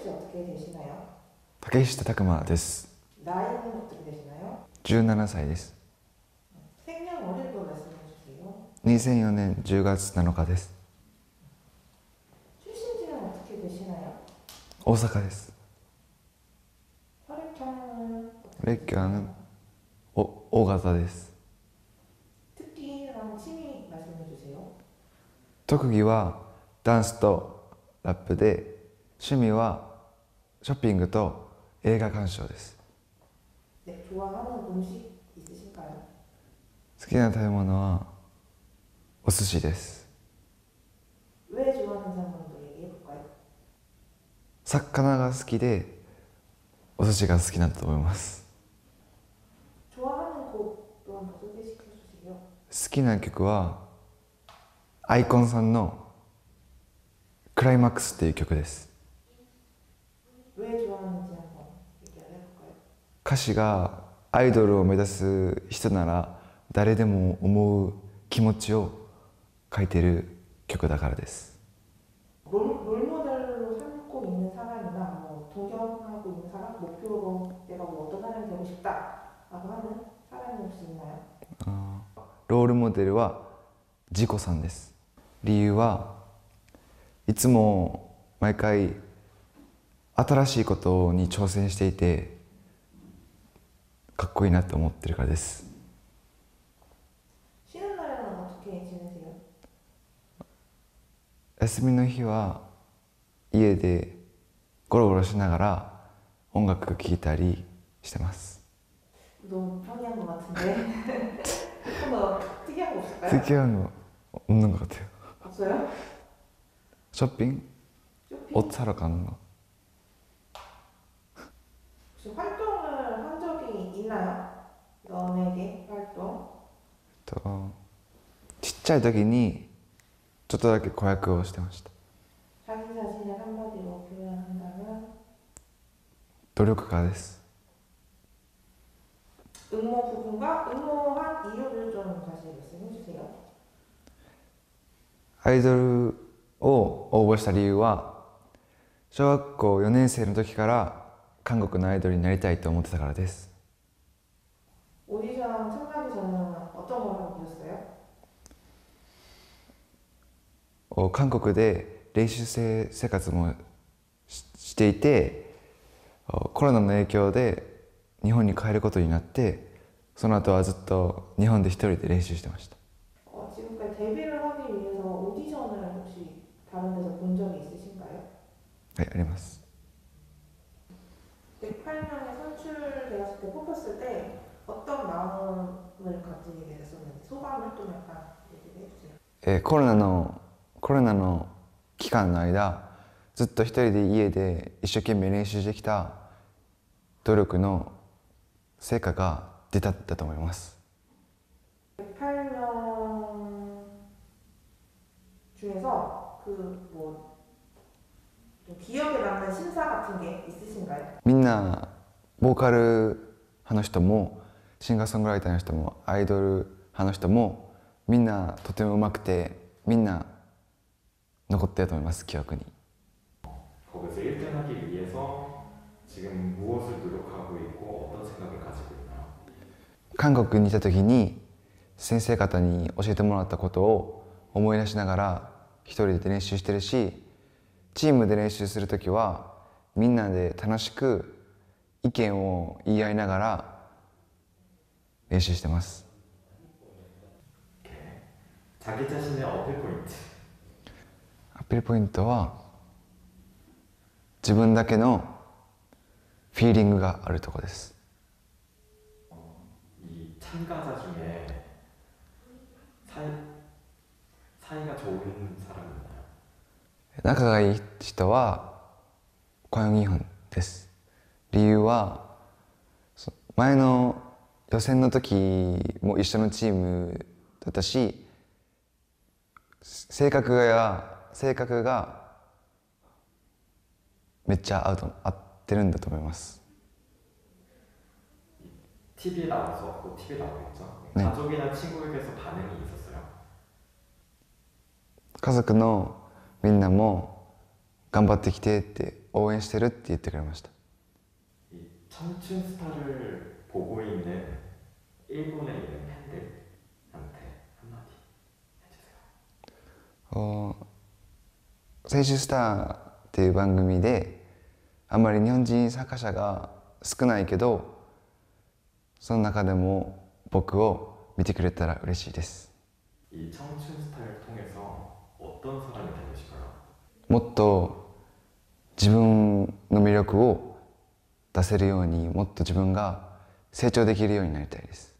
씨 어떻게 되시나요? 竹下拓馬です。 나이는 어떻게 되시나요? 17歳です。 생년월일도 말씀해 주세요. 2004年10月7日です。 출신지는 어떻게 되시나요? 大阪です。 혈액형은 렉교는 O型です。 특기랑 취미 말씀해 주세요. 特技はダンスとラップで、趣味はショッピングと映画鑑賞です。 네, 좋아하는 음식 있으신가요? 好きな食べ物はお寿司です。 왜 좋아하는지 한번 더 얘기해 볼까요? 魚が好きでお寿司が好きなんだと思います。 좋아하는 곡 또한 더 소개시켜 주세요. 好きな曲はアイコンさんのクライマックスっていう曲です。 왜 좋아하는지 한번 얘기해 볼까요? 歌詞がアイドルを目指す人なら誰でも思う気持ちを書いている曲だからです。 롤모델로 삼고 있는 사람이나 뭐 동경하고 있는 사람, 목표로 내가 뭐 어떤 사람이 되고 싶다라고 하는 사람이 혹시 있나요? ロールモデルはジコさんです。理由はいつも毎回新しいことに挑戦していてかっこいいなと思ってるからです。 쉬는 날에는 어떻게 지내세요? 休みの日は家でゴロゴロしながら音楽聴いたりしてます。 너무 편리한 것 같은데 조금 더 특이한 거 없을까요? 특이한 거 없는 것 같아요. 없어요? 쇼핑? 쇼핑? 옷 사러 가는 거. 혹시 활동을 한 적이 있나요? 연예계 활동? ちっちゃい時にちょっとだけ子役をしてました。 자기 자신을 한마디로 표현한다면 努力家です。 응모 부분과 응모한 이유를 좀 다시 말씀해 주세요. アイドルを応募した理由は小学校4年生の時から韓国のアイドルになりたいと思ってたからです。 오디션 참가하기 전에는 어떤 걸 하고 계셨어요? 韓国で練習生生活もしていて、コロナの影響で日本に帰ることになって、その後はずっと日本で一人で練習してました。 지금까지 데뷔를 하기 위해서 오디션을 혹시 다른 데서 본 적이 있으신가요? はい、あります。 108명에 선출되었을 때 뽑혔을 때 어떤 마음을 가지게 됐었는지 소감을 좀 약간 얘기해 주세요. コロナの期間の間ずっと一人で家で一生懸命練習してきた努力の成果が出たんだと思います。 108명 중에서 뭐 기억에 남는 심사 같은 게 있으신가요? みんなボーカル派の人もシンガーソングライターの人もアイドル派の人もみんなとてもうまくてみんな残ってると思います。記憶に。 거기서 1등 하기 위해서 지금 무엇을 노력하고 있고 어떤 생각을 가지고 있나요? 韓国にいた時に先生方に教えてもらったことを思い出しながら一人で練習してるし、チームで練習する時はみんなで楽しく意見を言い合いながら練習してます。 자기 자신의 어필 포인트. アピールポイントは自分だけのフィーリングがあるところです。 이 참가자 중에 사이가 좋은 사람이 있나요? 仲がいい人はコヨン・イホンです。理由は前の予選の時も一緒のチームだったし、性格がめっちゃ合ってるんだと思います。 TV에 나와서 곧 TV에 나오겠죠? 네. 가족이나 친구에게서 반응이 있었어요? 家族のみんなも頑張ってきてって応援してるって言ってくれました。 이 청춘 스타를 보고 있는 일본에 있는 팬들한테 한마디 해주세요. 青春スターっていう番組であんまり日本人参加者が少ないけど、その中でも僕を見てくれたら嬉しいです。 이 청춘 스타를 통해서 어떤 사람이 되고 싶어요? もっと自分の魅力を出せるように、もっと自分が成長できるようになりたいです。